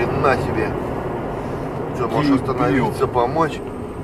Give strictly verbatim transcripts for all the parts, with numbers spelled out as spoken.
хрена себе. Что, можешь остановиться, помочь?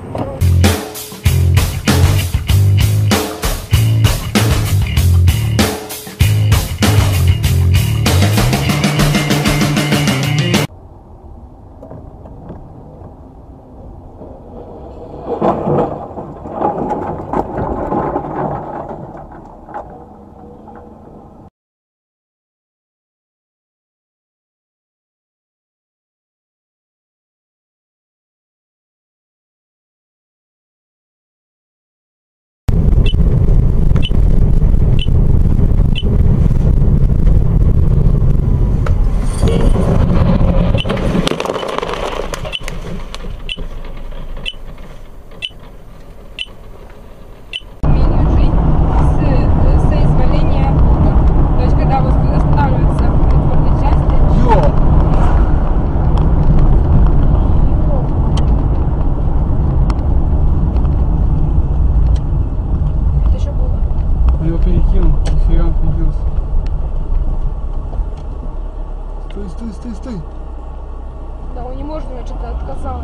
Стой, стой, стой, стой. Да, он не может, значит, отказал.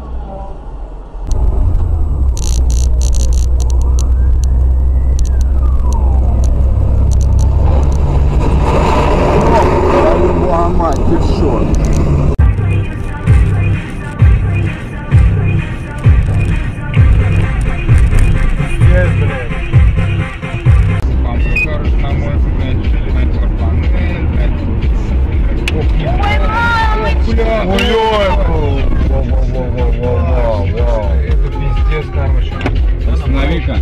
О, мать, ты шо? Останови-ка.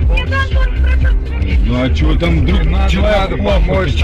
Ну а чего там вдруг человек помочь?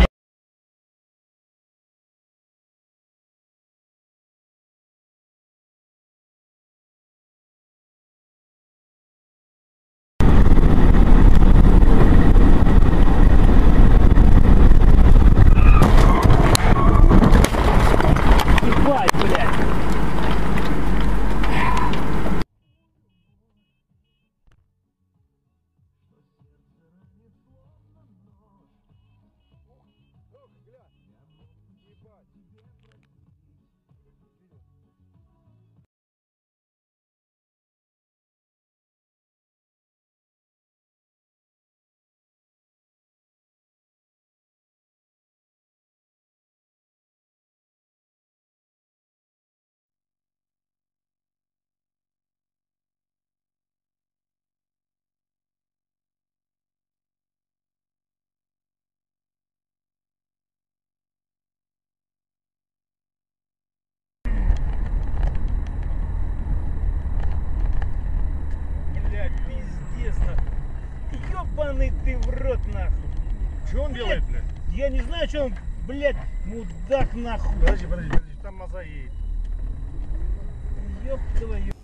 Ёбаный ты в рот, нахуй. Что он делает, блядь? Я не знаю, что он, блядь, мудак, нахуй. Подожди, подожди, подожди, там маза едет. Ёб твою.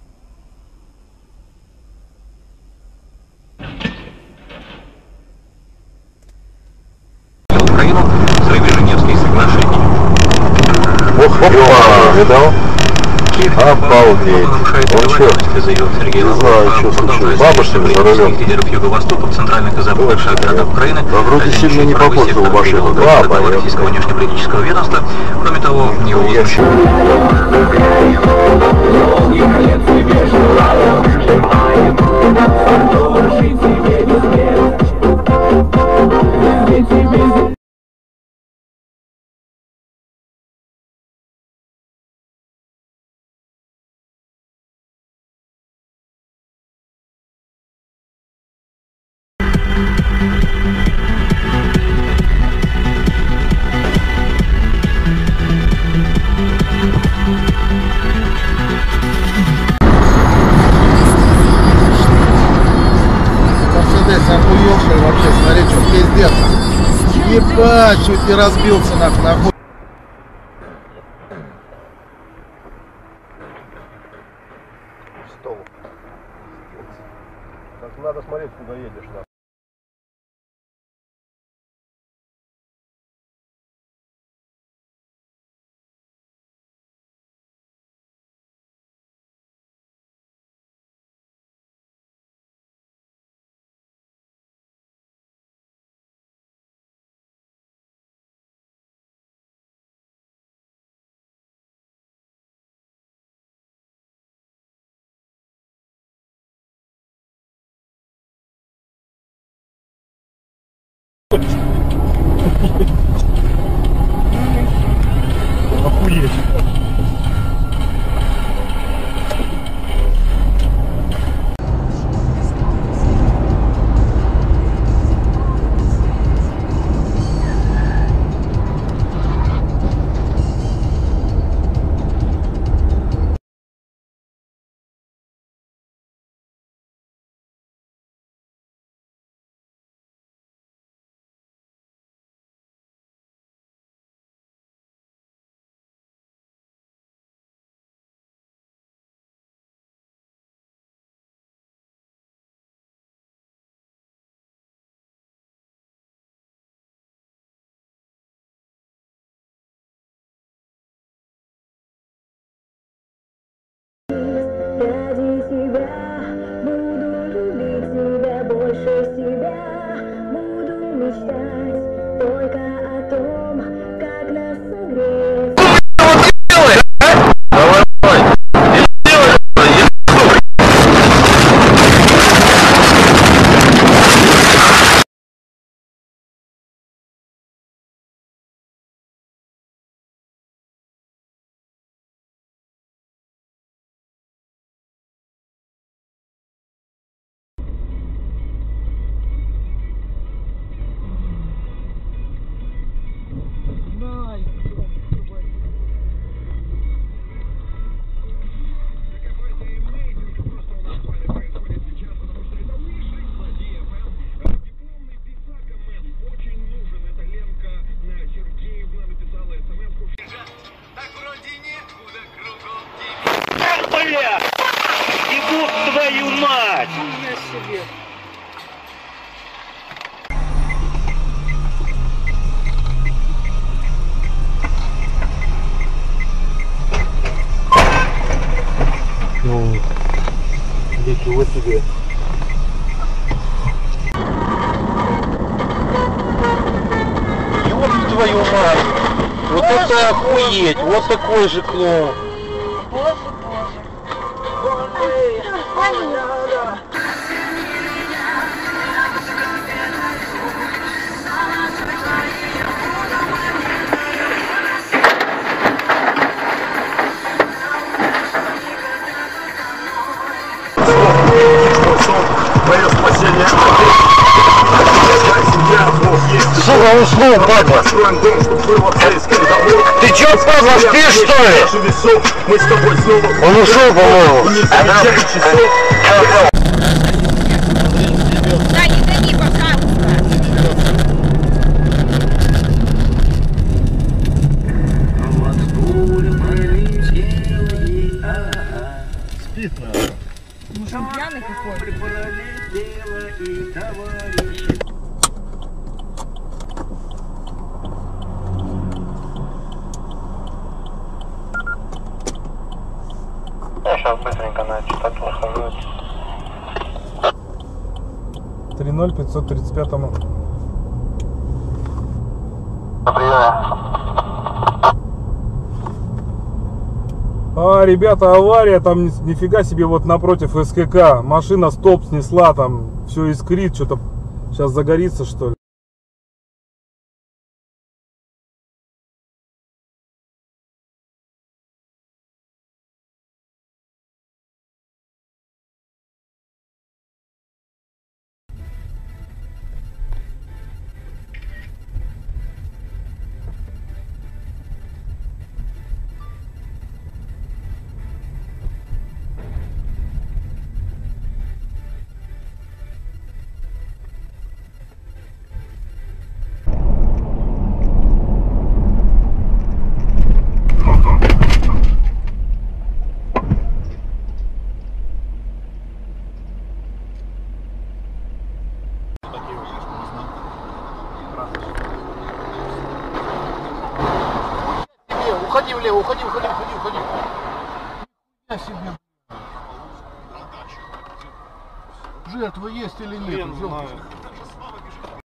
Украину взрыве Женевских соглашений. Ох, опа, видал? Обалдеть. Он что? Заявил Сергей Не знаю, что случилось. Бабушка за рулем. Лидеров Юго-Востока в центральных и западных городах Украины. Да, вроде сильно не попортил машину. Да, Российского внешнеполитического ведомства. Кроме того, его Мерседес охуевший вообще, смотри, что пиздец. Ебать, чуть не разбился нахуй, нахуй. Что? Так надо смотреть, куда едешь. бля! Ебут твою мать! Ну, ничего себе. Ёб твою мать! Вот это охуеть! Вот такой же клоун! Мое спасение. Сука, уснул, падла! Ты чё, падла, спишь, что ли? Он ушел, по-моему. Да, не гони, пожалуйста. Спит, наверное. Ну, там пьяный какой. Я сейчас быстренько на частоту сажусь. три ноль пятьсот тридцать пятому. На приеме. А, ребята, авария, там ни- нифига себе, вот напротив СКК. Машина стоп снесла, там все искрит, что-то сейчас загорится, что ли. Уходи влево, уходи, уходи, уходи, уходи. Я себе. Жертва есть или нет? Блин, знаю.